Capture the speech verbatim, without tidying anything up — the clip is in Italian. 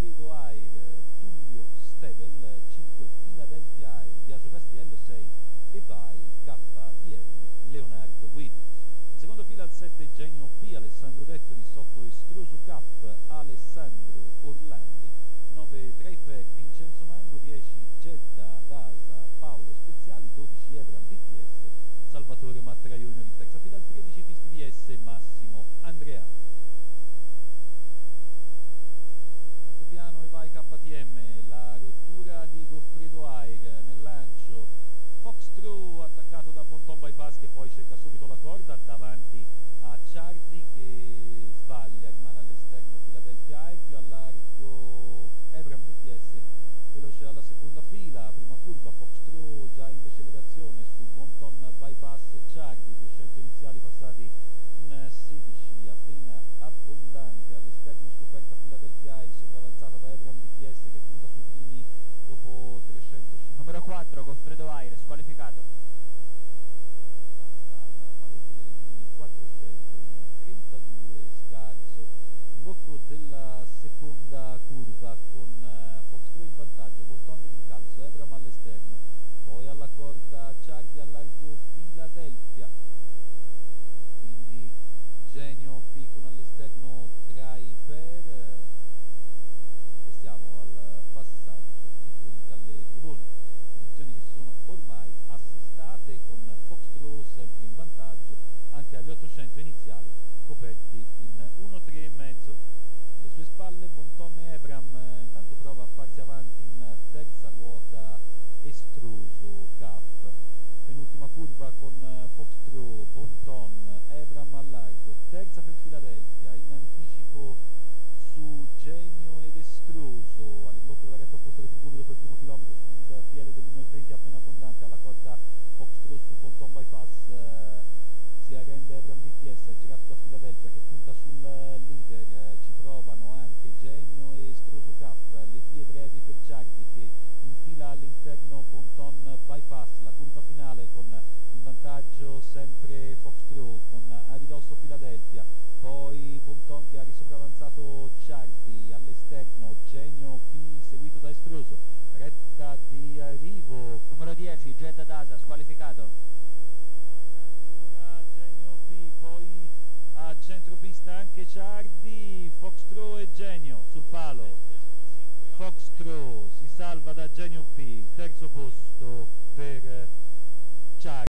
Goffredo Air, Tullio Stevel, cinque Philadelphia Air, Biagio Castiello, sei e vai K T M Leonardo Guidi. In seconda fila al sette Genio P, Alessandro Dettori, sotto Estroso Cup Alessandro Orlandi, nove Driver Vincenzo Mango, dieci Jeddah Dasa Paolo Speziali, dodici Ebram D T S Salvatore Mattera Junior. In terza fila al tredici Fisti V S Massimo Andreani. Piano e vai K T M, la rottura di Goffredo Air nel lancio, Foxtrot attaccato da Bonton Bypass che poi cerca subito la corda davanti a Ciardi che sbaglia, rimane all'esterno Philadelphia Air, più a largo Ebram D T S veloce alla seconda fila, prima curva Foxtrot già in decelerazione su Bonton Bypass Ciardi, duecento iniziali passati in sedici, appena abbondante, all'esterno scoperta Philadelphia Air, sopravanzata da Ebram D T S che punta sui primi dopo trecentocinquanta. Numero quattro Goffredo Air, squalificato. Passa al paletto dei primi quattrocento in trentadue scarso. In bocco della seconda curva con uh, Foxtrot in vantaggio, Bolton in rincalzo, Ebram all'esterno, poi alla corda Ciardi al largo Philadelphia. Quindi Genio P con all'esterno Driver e siamo al passaggio di fronte alle tribune, posizioni che sono ormai assestate con Foxtrot sempre in vantaggio anche agli ottocento iniziali coperti in uno tre e mezzo. Le sue spalle Bonton e Ebram, intanto prova a farsi avanti in terza ruota Estroso Cup, penultima curva con Foxtrot, Bonton, Ebram al largo, terza per Philadelphia, in anticipo su Genio ed Estroso, all'imbocco della retta opposta alle tribune dopo il primo chilometro sul piede dell'uno e venti appena abbondante, alla corda Foxtrot su Bonton Bypass, eh, si arrende Ebram D T S, girato da Philadelphia che punta sul leader, eh, ci provano anche Genio e Estroso Cup, le vie brevi per Ciardi che infila all'interno Bonton Bypass, la curva finale con in vantaggio sempre Foxtrot con a ridosso Philadelphia, poi Bonton che ha risopravanzato Ciardi, all'esterno Genio P seguito da Estroso, retta di arrivo Numero dieci Jeddah Dasa, squalificato. ora Genio P, poi a centropista anche Ciardi, Foxtrot e Genio sul palo. Foxtrot si salva da Genio P, terzo posto per Ciardi.